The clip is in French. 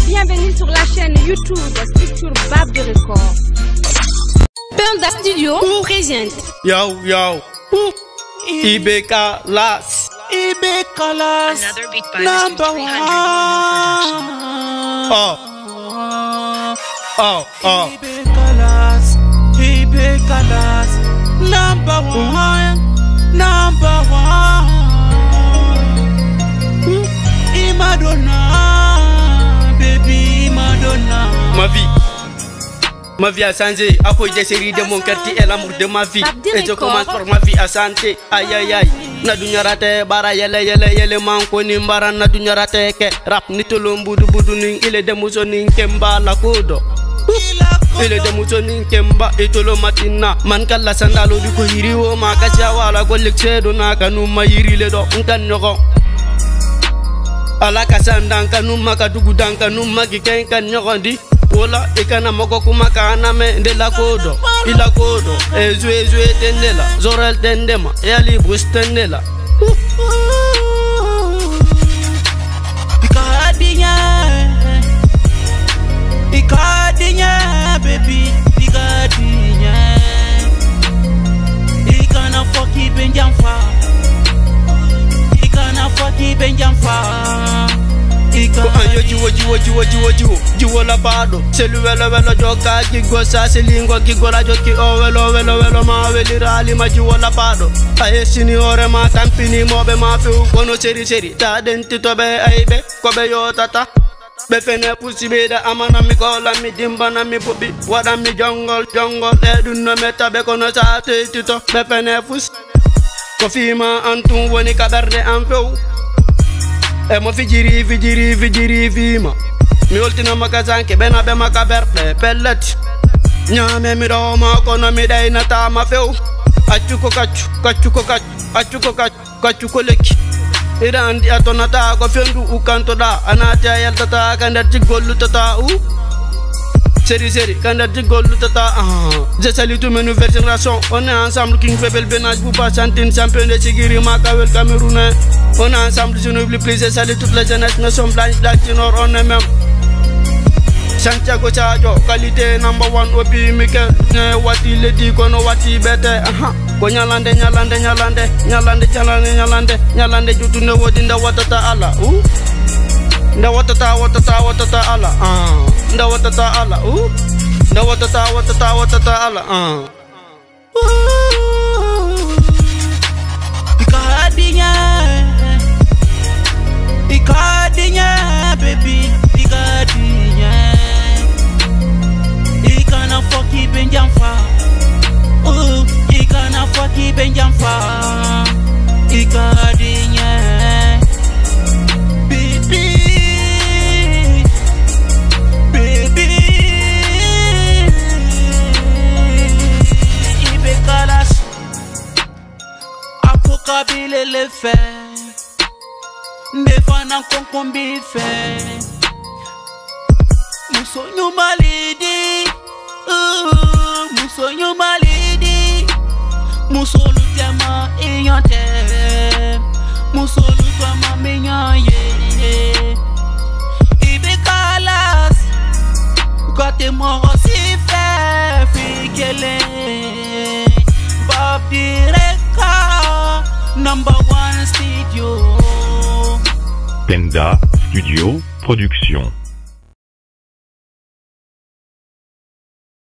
bienvenue sur la chaîne YouTube Structure Bab Record. Penda Studio présente. Yo, yo. IBK Las. IBK Las. Another beat by Number Mr. 300 Oh. IBK Las. IBK Las. Number one. Number one. Madonna, baby Madonna. Ma vie a changé à cause des séries de mon quartier et l'amour de ma vie. Et je commence par ma vie à santé. Aïe aïe aïe. Na dunya rate bara yele manko ni mbara na dunya rate ke rap ni tolom budu ning ile de muso ning kemba la kodo. Ile de muso ning kemba itolo matina man kala sandalo di ko hiri wo ma kasya wala ko leksedo na kanu ma yiri le do nkan nyoko. Ala kasandanga numa kadugudanga numa gikenka nyogondi wola ikana moko kumakana me ndela kodo ila kodo ezwe tendela zorel tendema yali bustendela ikadinya baby ikadinya ikana foki benjamfa ikana foki benjamfa ko anyo jiwo la bado selu welo joka gigo sa selingo gigo la joki o welo ma weli rali ma jiwo la bado ay sini ore ma tampini mobe ma fe kono seri ta denti to be aybe ko be yo tata be fene pusi be da amana mi ko la mi dimba na mi bobi wada mi jongol e dun no meta be kono sa te tito be fene pus ko fima antum woni kaberde am few e mo fijiri fima mi oltina makazanke bena be makaberde pellet nyame mi do ma kono mi day na ta ma few accu ko lekki irandi atonata ko fendu ukanto da anata yaltata kandar jigollu tata Série, quand elle dit je salue tous mes nouvelles générations. On est ensemble, King Febel Benaj, Bouba Chantine, champion de Sigiri, Makawel, Camerounais. On est ensemble, je n'oublie plus, je salue toutes les jeunesses, nous sommes blanches, black, du nord, on est même. Santiago Chajo, qualité number one, Obi Mikel, Wati Lady, Kono Wati Bete, Ko nyalande, jutune wodinda watata ala, nda watata ala, nda watata ala, nda watata ala, ikadinya baby ikadinya ikana foki benjamfa ikana foki benjamfa ikadinya kabile le fe ndefana konkombi fe musonyo malidi musolu tema inyante musolu tema minyaye IBK Las kote moro si fe fikele Bab Record Number one studio. Penda Studio Production.